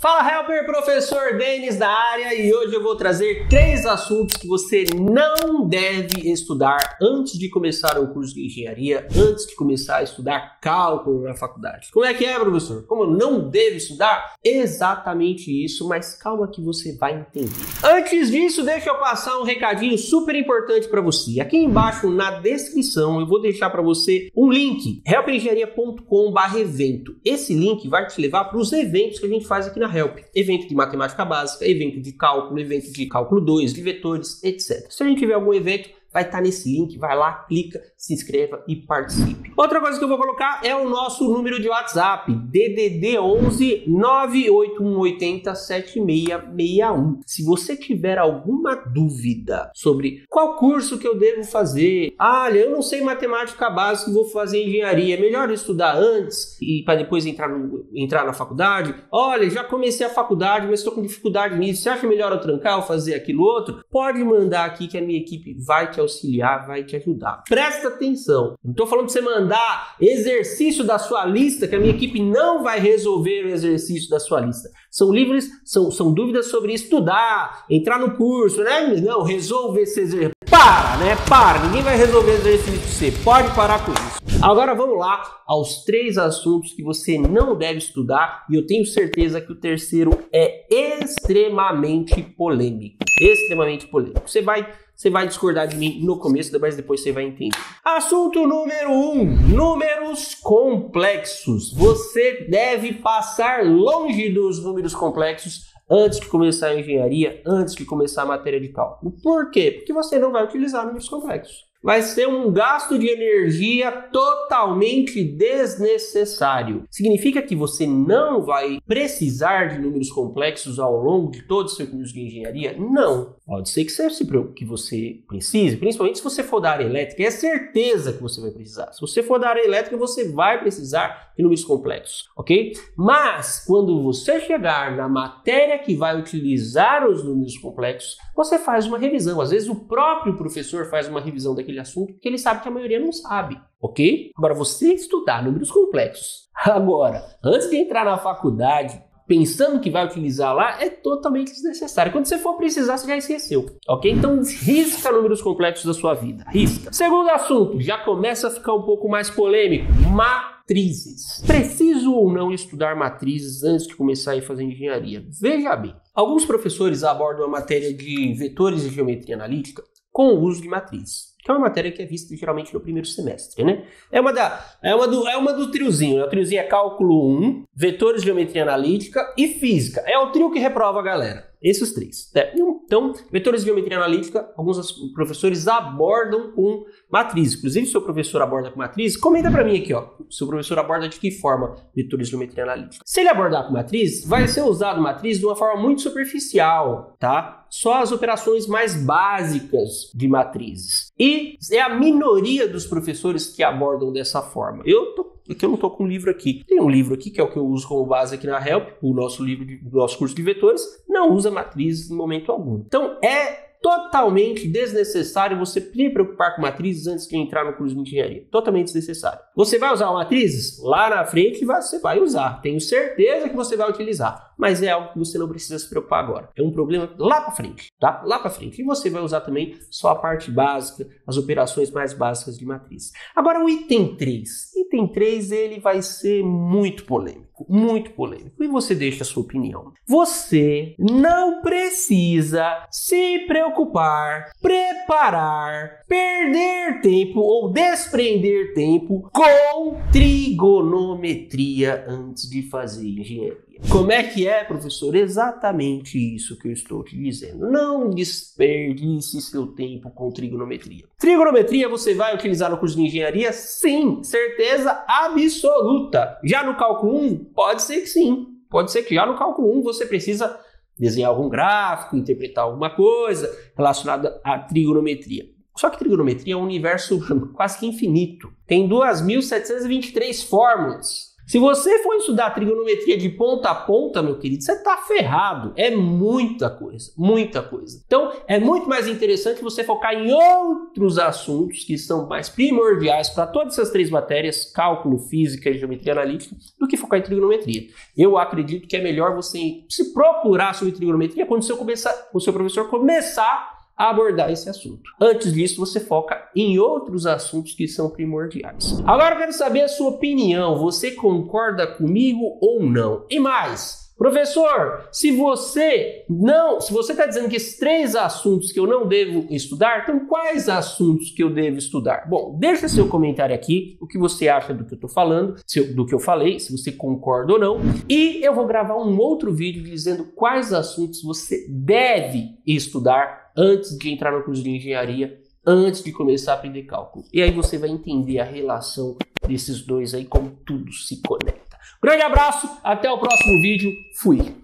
Fala Helper, professor Denis da área, e hoje eu vou trazer 3 assuntos que você não deve estudar antes de começar o curso de engenharia, antes de começar a estudar cálculo na faculdade. Como é que é, professor? Como não deve estudar? Exatamente isso, mas calma que você vai entender. Antes disso, deixa eu passar um recadinho super importante para você. Aqui embaixo na descrição eu vou deixar para você um link, helpengenharia.com/evento. Esse link vai te levar para os eventos que a gente faz aqui na Help. Evento de matemática básica, evento de cálculo, evento de cálculo 2, de vetores, etc. Se a gente tiver algum evento, vai estar nesse link, vai lá, clica, se inscreva e participe. Outra coisa que eu vou colocar é o nosso número de WhatsApp, DDD 11 98180 7661. Se você tiver alguma dúvida sobre qual curso que eu devo fazer, olha, eu não sei matemática básica e vou fazer engenharia, é melhor estudar antes e para depois entrar na faculdade, olha, já comecei a faculdade, mas estou com dificuldade nisso, você acha melhor eu trancar ou fazer aquilo outro? Pode mandar aqui que a minha equipe vai te auxiliar, vai te ajudar. Presta atenção, não estou falando para você mandar exercício da sua lista, que a minha equipe não vai resolver o exercício da sua lista. São livres, são dúvidas sobre estudar, entrar no curso, né? Não, resolver esse exercício. Para, ninguém vai resolver esse exercício para você, pode parar com isso. Agora vamos lá aos 3 assuntos que você não deve estudar, e eu tenho certeza que o terceiro é extremamente polêmico. Extremamente polêmico. Você vai discordar de mim no começo, mas depois você vai entender. Assunto número 1, números complexos. Você deve passar longe dos números complexos antes de começar a engenharia, antes de começar a matéria de cálculo. Por quê? Porque você não vai utilizar números complexos. Vai ser um gasto de energia totalmente desnecessário. Significa que você não vai precisar de números complexos ao longo de todo o seu curso de engenharia? Não. Pode ser que você precise, principalmente se você for da área elétrica. É certeza que você vai precisar. Se você for da área elétrica, você vai precisar de números complexos, ok? Mas, quando você chegar na matéria que vai utilizar os números complexos, você faz uma revisão. Às vezes, o próprio professor faz uma revisão daquele assunto, porque ele sabe que a maioria não sabe, ok? Agora, você estudar números complexos, agora, antes de entrar na faculdade, pensando que vai utilizar lá, é totalmente desnecessário. Quando você for precisar, você já esqueceu, ok? Então, risca números complexos da sua vida, risca. Segundo assunto, já começa a ficar um pouco mais polêmico, matrizes. Preciso ou não estudar matrizes antes de começar a fazer engenharia? Veja bem, alguns professores abordam a matéria de vetores e geometria analítica com o uso de matrizes, que é uma matéria que é vista geralmente no primeiro semestre, né? É uma do triozinho, né? O triozinho é cálculo 1, vetores, geometria analítica e física. É o trio que reprova a galera. Esses 3. Então, vetores de geometria analítica, alguns professores abordam com matriz. Inclusive, se o seu professor aborda com matriz, comenta para mim aqui, ó. Se o professor aborda de que forma vetores de geometria analítica? Se ele abordar com matriz, vai ser usado matriz de uma forma muito superficial, tá? Só as operações mais básicas de matrizes. E é a minoria dos professores que abordam dessa forma. Eu não estou com um livro aqui. Tem um livro aqui, que é o que eu uso como base aqui na Help, o nosso curso de vetores, não usa matrizes em momento algum. Então, é totalmente desnecessário você se preocupar com matrizes antes de entrar no curso de engenharia. Totalmente desnecessário. Você vai usar matrizes? Lá na frente você vai usar. Tenho certeza que você vai utilizar. Mas é algo que você não precisa se preocupar agora. É um problema lá para frente, tá? Lá para frente. E você vai usar também só a parte básica, as operações mais básicas de matriz. Agora o item 3. Item 3, ele vai ser muito polêmico. Muito polêmico. E você deixa a sua opinião. Você não precisa se preocupar, preparar, perder tempo ou desprender tempo com trigonometria antes de fazer engenharia. Como é que é, professor? Exatamente isso que eu estou te dizendo. Não desperdice seu tempo com trigonometria. Trigonometria você vai utilizar no curso de engenharia? Sim, certeza absoluta. Já no cálculo 1? Pode ser que sim. Pode ser que já no cálculo 1 você precisa desenhar algum gráfico, interpretar alguma coisa relacionada à trigonometria. Só que trigonometria é um universo quase que infinito. Tem 2.723 fórmulas. Se você for estudar trigonometria de ponta a ponta, meu querido, você tá ferrado. É muita coisa, muita coisa. Então, é muito mais interessante você focar em outros assuntos que são mais primordiais para todas essas três matérias, cálculo, física e geometria analítica, do que focar em trigonometria. Eu acredito que é melhor você se procurar sobre trigonometria quando o seu professor começar a abordar esse assunto. Antes disso, você foca em outros assuntos que são primordiais. Agora eu quero saber a sua opinião. Você concorda comigo ou não? E mais, professor, se você está dizendo que esses três assuntos que eu não devo estudar, então quais assuntos que eu devo estudar? Bom, deixa seu comentário aqui, o que você acha do que eu estou falando, do que eu falei, se você concorda ou não. E eu vou gravar um outro vídeo dizendo quais assuntos você deve estudar antes de entrar no curso de engenharia, antes de começar a aprender cálculo. E aí você vai entender a relação desses dois aí, como tudo se conecta. Grande abraço, até o próximo vídeo, fui!